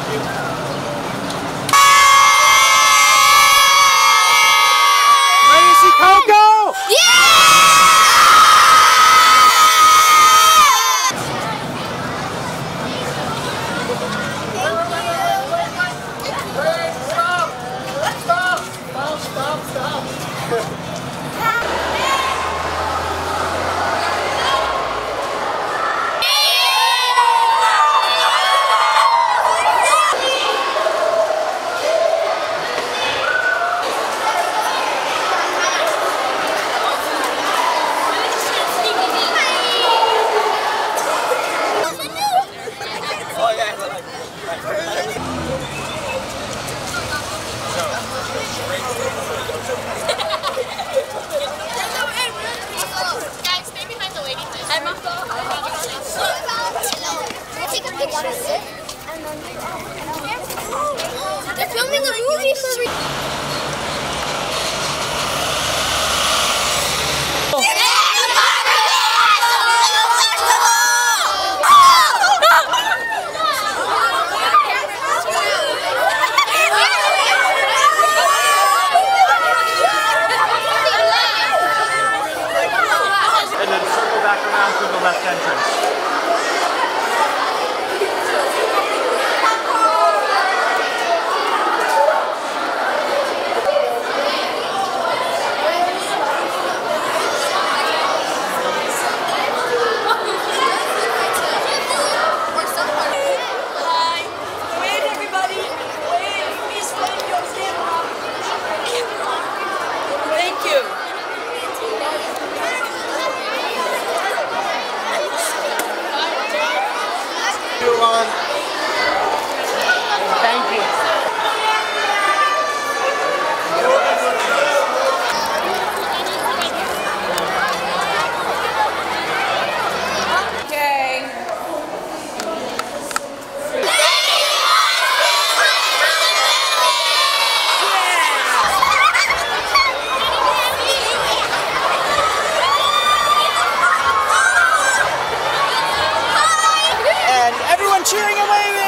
Ready to see Coco? Guys, stay behind the lady, please. I'm Take a picture. They're filming a movie for me. And then circle back around through the left entrance. Thank you. And everyone cheering and waving.